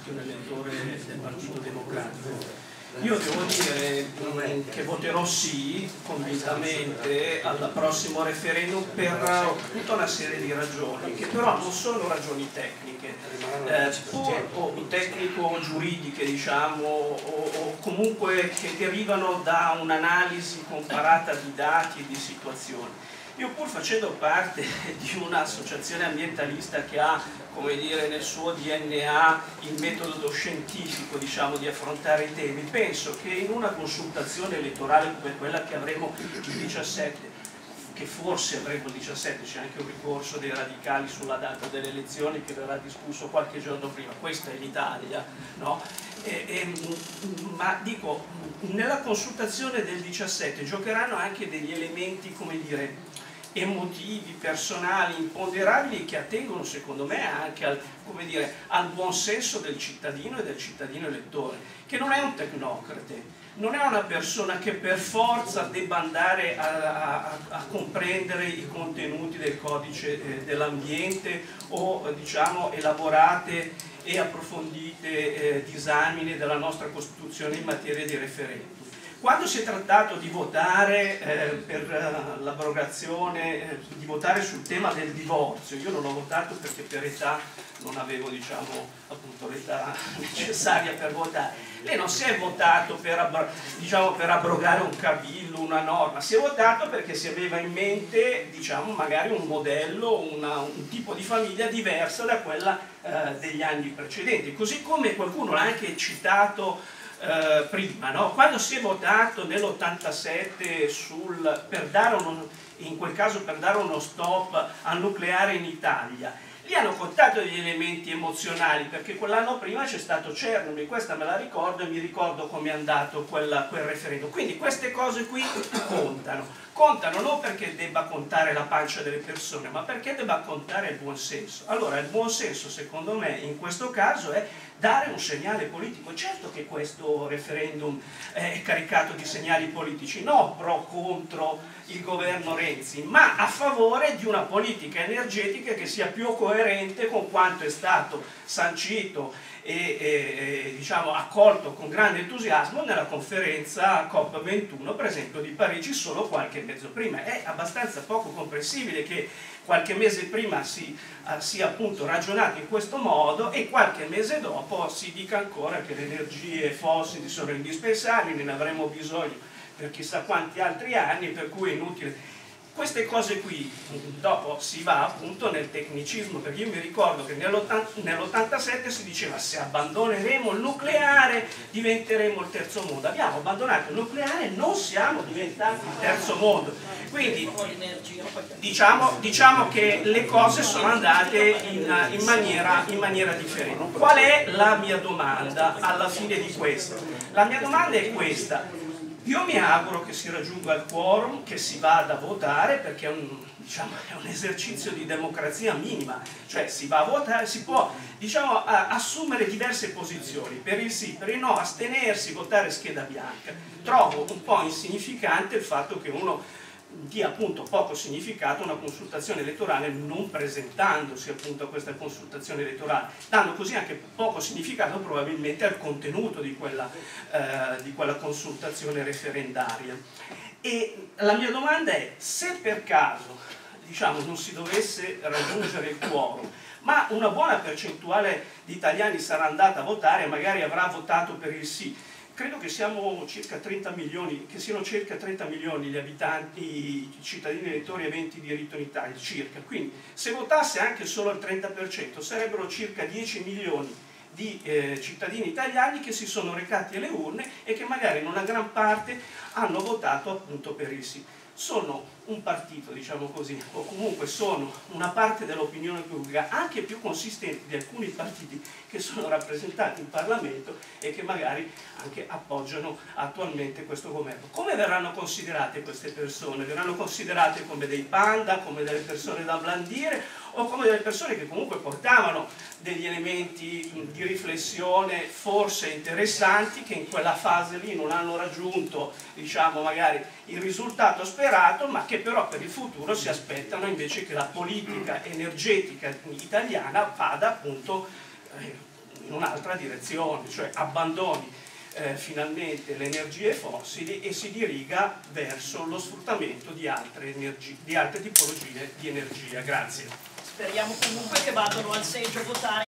anche un elettore del Partito Democratico. Io devo dire che voterò sì, convintamente, al prossimo referendum per tutta una serie di ragioni, che però non sono ragioni tecniche, o tecnico-giuridiche, diciamo, o comunque che derivano da un'analisi comparata di dati e di situazioni. Io, pur facendo parte di un'associazione ambientalista che ha, come dire, nel suo DNA il metodo scientifico, diciamo, di affrontare i temi, penso che in una consultazione elettorale come quella che avremo il 17, che forse avremo il 17, c'è anche un ricorso dei radicali sulla data delle elezioni che verrà discusso qualche giorno prima, questa è l'Italia, no? Ma dico, nella consultazione del 17 giocheranno anche degli elementi, come dire, emotivi, personali, imponderabili, che attengono secondo me anche al, come dire, al buon senso del cittadino e del cittadino elettore, che non è un tecnocrate, non è una persona che per forza debba andare a comprendere i contenuti del codice dell'ambiente o, diciamo, elaborate e approfondite disamine della nostra Costituzione in materia di referendum. Quando si è trattato di votare per l'abrogazione, di votare sul tema del divorzio, io non ho votato perché per età non avevo, diciamo, appunto l'età necessaria per votare. Lei non si è votato per, diciamo, per abrogare un cavillo, una norma, si è votato perché si aveva in mente, diciamo, magari un modello, un tipo di famiglia diversa da quella degli anni precedenti. Così come qualcuno l'ha anche citato prima, no? Quando si è votato nell'87 per dare in quel caso per dare uno stop al nucleare in Italia, lì hanno contato degli elementi emozionali, perché quell'anno prima c'è stato Chernobyl, questa me la ricordo e mi ricordo come è andato quel referendum. Quindi queste cose qui contano non perché debba contare la pancia delle persone, ma perché debba contare il buon senso. Allora il buon senso, secondo me, in questo caso è dare un segnale politico. Certo che questo referendum è caricato di segnali politici, no pro contro il governo Renzi, ma a favore di una politica energetica che sia più coerente con quanto è stato sancito e diciamo, accolto con grande entusiasmo nella conferenza COP21, per esempio, di Parigi solo qualche mese prima. È abbastanza poco comprensibile che qualche mese prima sia appunto ragionato in questo modo e qualche mese dopo si dica ancora che le energie fossili sono indispensabili, ne avremo bisogno per chissà quanti altri anni, per cui è inutile. Queste cose qui dopo si va appunto nel tecnicismo, perché io mi ricordo che nell'87 si diceva se abbandoneremo il nucleare diventeremo il terzo mondo. Abbiamo abbandonato il nucleare e non siamo diventati il terzo mondo. Quindi diciamo che le cose sono andate in maniera differente. Qual è la mia domanda alla fine di questo? La mia domanda è questa. Io mi auguro che si raggiunga il quorum, che si vada a votare, perché è un esercizio di democrazia minima, cioè si va a votare, si può, diciamo, assumere diverse posizioni, per il sì, per il no, astenersi, votare scheda bianca. Trovo un po' insignificante il fatto che uno dia appunto poco significato a una consultazione elettorale non presentandosi appunto a questa consultazione elettorale, dando così anche poco significato probabilmente al contenuto di quella consultazione referendaria. E la mia domanda è: se per caso, diciamo, non si dovesse raggiungere il quorum, ma una buona percentuale di italiani sarà andata a votare e magari avrà votato per il sì, credo che siamo circa 30 milioni, che siano circa 30 milioni gli abitanti, i cittadini elettori aventi diritto in Italia, circa. Quindi se votasse anche solo il 30% sarebbero circa 10 milioni di cittadini italiani che si sono recati alle urne e che magari in una gran parte hanno votato appunto per il sì. Sono un partito, diciamo così, o comunque sono una parte dell'opinione pubblica anche più consistente di alcuni partiti che sono rappresentati in Parlamento e che magari anche appoggiano attualmente questo governo. Come verranno considerate queste persone? Verranno considerate come dei panda, come delle persone da blandire o come delle persone che comunque portavano degli elementi di riflessione forse interessanti, che in quella fase lì non hanno raggiunto, diciamo, magari il risultato sperato, ma che però per il futuro si aspettano invece che la politica energetica italiana vada appunto in un'altra direzione, cioè abbandoni finalmente le energie fossili e si diriga verso lo sfruttamento di altre tipologie di energia. Grazie. Speriamo comunque che vadano al seggio a votare.